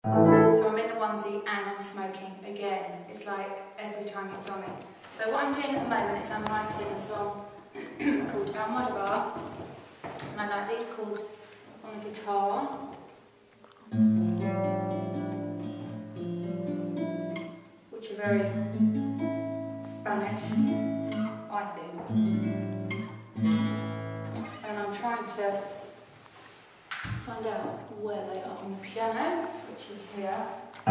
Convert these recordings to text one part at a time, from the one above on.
So I'm in the onesie and I'm smoking again. It's like every time you're filming. So what I'm doing at the moment is I'm writing a song called Camcorder, and I like these chords on the guitar. Which are very Spanish, I think. And I'm trying to find out where they are on the piano, which is here.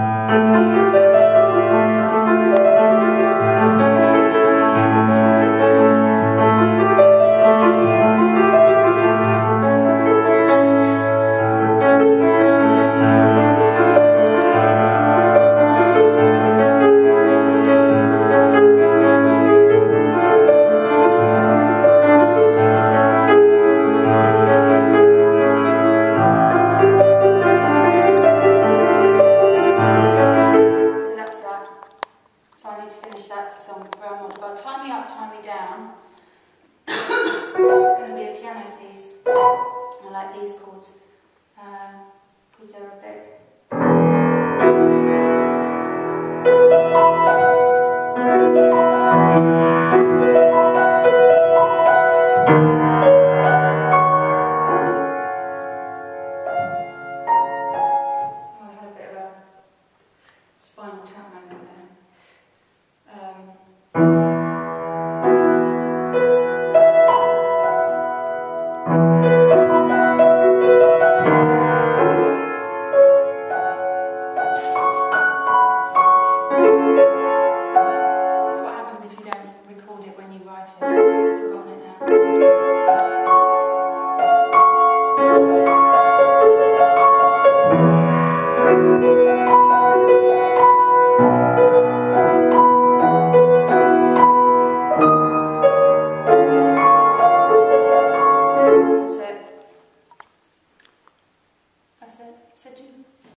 So I need to finish that song for Elmore. But Tie Me Up, Tie Me Down. It's going to be a piano piece. I like these chords because they're a bit. Oh, I had a bit of a spinal tap moment there. So what happens if you don't record it when you write it? I've forgotten it now. That's it. That's it.